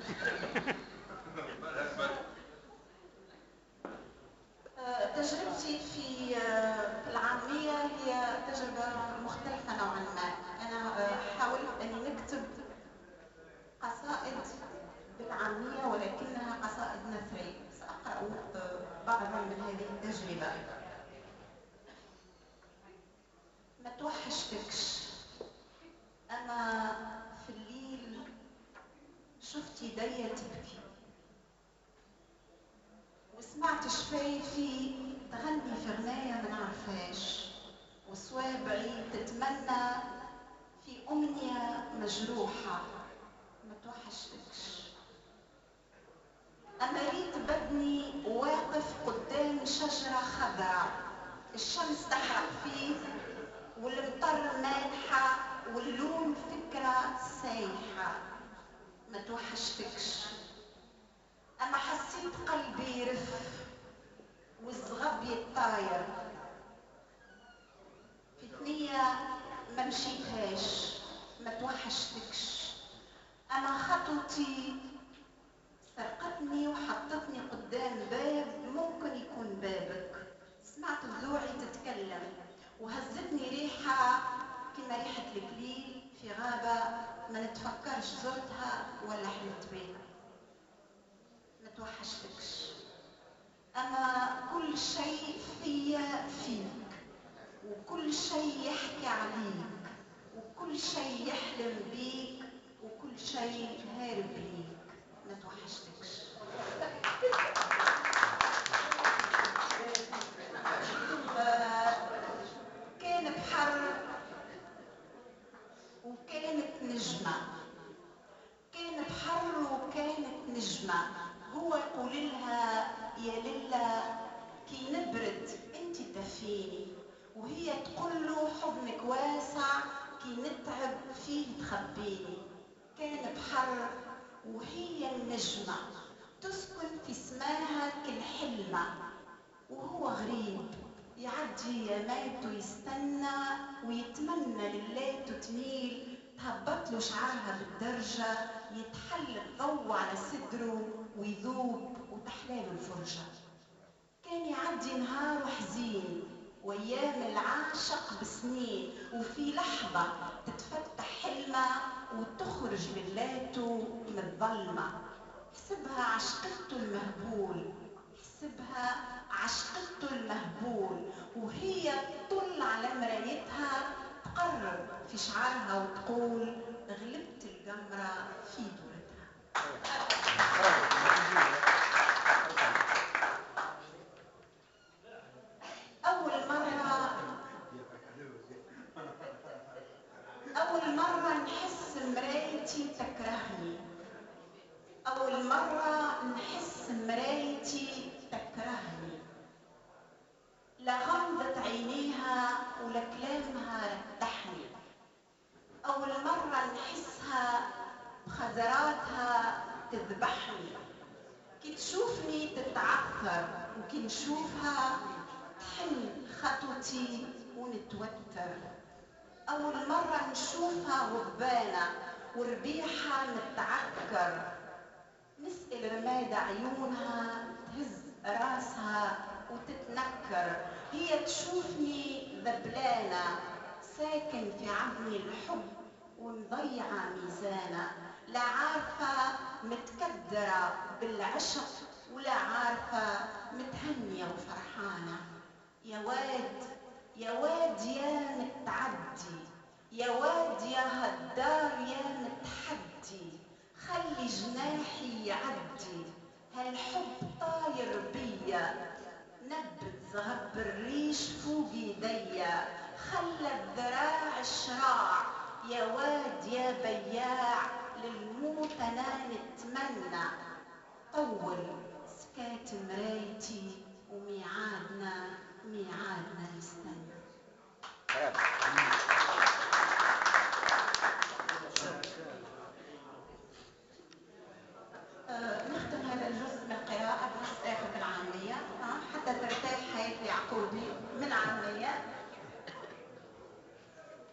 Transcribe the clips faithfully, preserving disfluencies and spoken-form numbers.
تجربتي في العامية هي تجربة مختلفة نوعا ما. أنا حاولت أني نكتب قصائد بالعامية ولكنها قصائد نثرية. سأقرأ بعضا من هذه التجربة. ما توحشتكش، أنا في الليل شفت يديا تبكي وسمعت شفايفي تغني في غناية ما نعرفهاش وصوابعي تتمنى في أمنية مجروحة. ما توحشتكش، أنا ريت بدني واقف قدام شجرة خضراء الشمس تحرق فيه والمطر مالحة واللون فكرة سايحة. ما توحشتكش، أنا حسيت قلبي يرف والزغب يتطاير في ثنية ما مشيتهاش. ما توحشتكش، أنا خطوتي سرقتني وحطتني قدام باب ممكن يكون بابك. سمعت ضلوعي تتكلم وهزتني ريحة كما ريحة الكليل في غابة ما نتفكرش زرتها ولا حلمت بيها. ما توحشتكش، أنا كل شيء فيا فيك وكل شيء يحكي عليك وكل شيء يحلم بيك وكل شيء هارب ليك. ما توحشتكش. كان بحر وكانت نجمة، كان بحر وكانت نجمة. هو يقول لها يا للا كي نبرد انت تدفيني وهي تقول له حضنك واسع كي نتعب فيه تخبيني. كان بحر وهي النجمة تسكن في سماها كالحلمة وهو غريب يعدي يامات ويستنى ويتمنى لليل تميل تهبط له شعرها بالدرجة يتحل الضوء على صدره ويذوب وتحلاله الفرجة. كان يعدي نهار حزين وايام العاشق بسنين وفي لحظة تتفتح حلمة وتخرج من ليلته من الظلمة. حسبها عشقته المهبول، حسبها عشقته المهبول وهي تطل على مرايتها تقرب في شعرها وتقول غلبت القمرة في دورتها. أول مرة أول مرة نحس مرايتي تكرهني، أول مرة نحس مرايتي تكرهني. لا غمضة عينيها ولا كلامها رتحني. أول مرة نحسها بخزراتها تذبحني. كي تشوفني تتعثر وكي نشوفها تحن خطوتي ونتوتر. أول مرة نشوفها غبانة وربيحها متعكر. نسأل رماد عيونها تهز راسها وتتنكر. هي تشوفني ذبلانة ساكن في عظمي الحب ومضيعة ميزانة. لا عارفة متكدرة بالعشق ولا عارفة متهنية وفرحانة. يا واد يا واد يا متعدي، يا واد يا هالدار يا متحدي، خلي جناحي يعدي هالحب طاير بيا. نبت زهب الريش فوق ايديا خلى الذراع الشراع. يا واد يا بياع للموت انا نتمنى. طول سكات مرايتي وميعادنا ميعادنا نستنى. أه نختم هذا الجزء من القراءة بنص آخر من العامية أه حتى ترتاح حياة يعقوبي من عامية.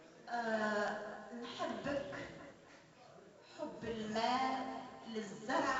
أه نحبك حب الماء للزرع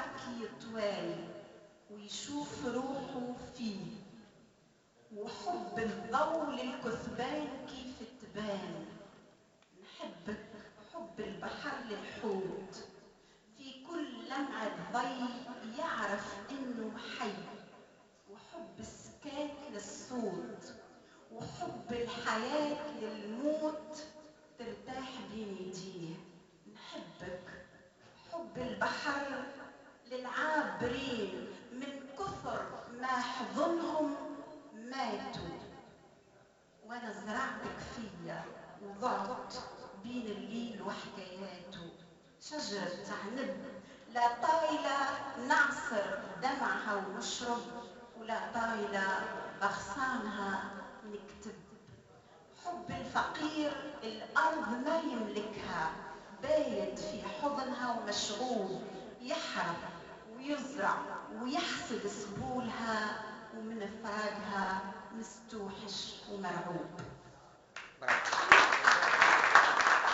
توالي ويشوف روحه فيه، وحب الضوء للكثبان كيف تبان. نحبك حب البحر للحوت، في كل لمعة ضي يعرف إنه حي، وحب السكات للصوت، وحب الحياة للموت ترتاح بين ايديه. نحبك حب البحر للعابرين من كثر ما حضنهم ماتوا، وانا زرعتك فيا وضعت بين الليل وحكاياته. شجرة عنب لا طايلة نعصر دمعها ونشرب، ولا طايلة بغصانها نكتب. حب الفقير الأرض ما يملكها، بايت في حضنها ومشغول، يحرث ويزرع ويحصد سبولها، ومن فراقها مستوحش ومرعوب.